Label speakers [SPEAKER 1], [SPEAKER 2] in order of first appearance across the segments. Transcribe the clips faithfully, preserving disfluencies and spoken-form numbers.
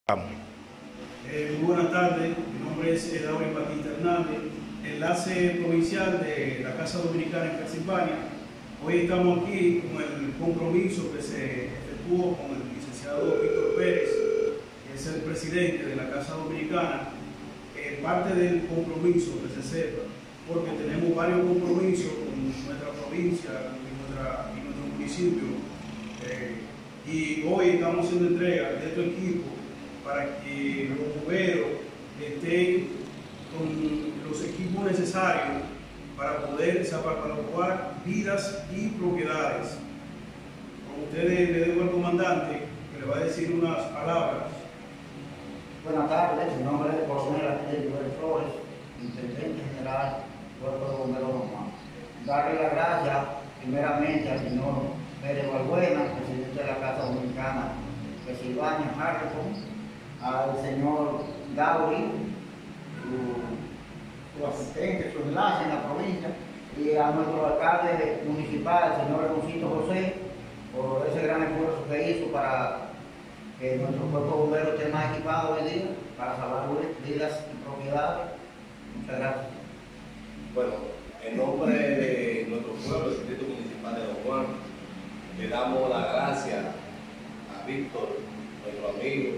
[SPEAKER 1] Eh, muy buenas tardes, mi nombre es Edaurio Batista Hernández, enlace provincial de la Casa Dominicana en Pensilvania. Hoy estamos aquí con el compromiso que se efectuó con el licenciado Víctor Pérez, que es el presidente de la Casa Dominicana. Eh, parte del compromiso, que se sepa, porque tenemos varios compromisos con nuestra provincia y, nuestra, y nuestro municipio. Eh, y hoy estamos haciendo entrega de estos equipos para que los bomberos estén con los equipos necesarios para poder salvaguardar vidas y propiedades. Con ustedes le dejo al comandante que le va a decir unas palabras.
[SPEAKER 2] Buenas tardes, mi nombre es Coronel Arturo Flores, Intendente General del Cuerpo de Bomberos Normal. Darle las gracias primeramente al señor Pérez Balbuena, presidente de la Casa Dominicana de Pensilvania, Harrison, al señor Gauri, su, su asistente, su enlace en la provincia, y a nuestro alcalde municipal, el señor Hermosito José, por ese gran esfuerzo que hizo para que nuestro cuerpo de bomberos esté más equipado hoy día, para salvar vidas y propiedades. Muchas gracias.
[SPEAKER 3] Bueno, en nombre de nuestro pueblo, el Distrito Municipal de Don Juan, le damos las gracias a Víctor, nuestro amigo,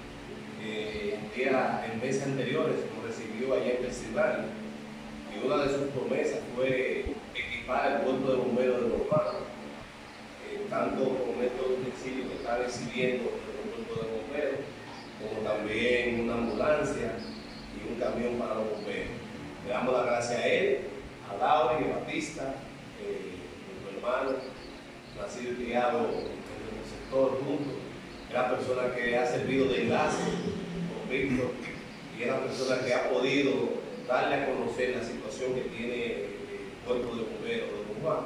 [SPEAKER 3] que en, día, en meses anteriores nos recibió allá en Pensilvania, y una de sus promesas fue equipar el cuerpo de bomberos de Don Juan, eh, tanto con estos utensilios que está recibiendo el cuerpo de bomberos, como también una ambulancia y un camión para los bomberos. Le damos las gracias a él, a Laura y a Batista, eh, nuestro hermano, nacido y criado en el sector juntos. Es la persona que ha servido de enlace con Víctor y es la persona que ha podido darle a conocer la situación que tiene el cuerpo de bomberos de Don Juan.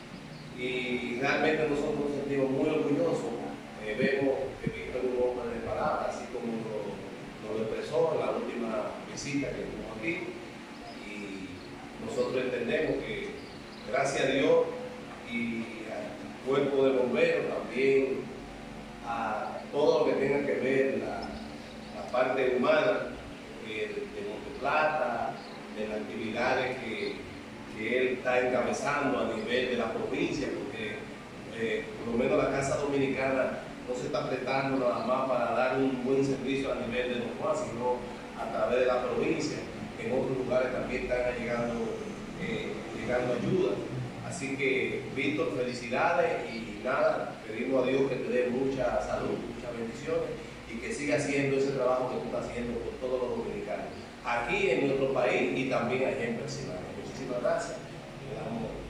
[SPEAKER 3] Y realmente nosotros nos sentimos muy orgullosos. Eh, vemos que Víctor es un hombre de palabra, así como lo, lo expresó en la última visita que tuvimos aquí. Y nosotros entendemos que, gracias a Dios y al cuerpo de bomberos, también a todo lo que tenga que ver la, la parte humana eh, de Monte Plata, de las actividades que, que él está encabezando a nivel de la provincia, porque eh, por lo menos la Casa Dominicana no se está prestando nada más para dar un buen servicio a nivel de Don Juan, sino a través de la provincia. En otros lugares también están llegando, eh, llegando ayuda. Así que, Víctor, felicidades y nada, pedimos a Dios que te dé mucha salud, muchas bendiciones y que siga haciendo ese trabajo que tú estás haciendo por todos los dominicanos, aquí en nuestro país y también allá en Pensilvania. Muchísimas gracias. Le damos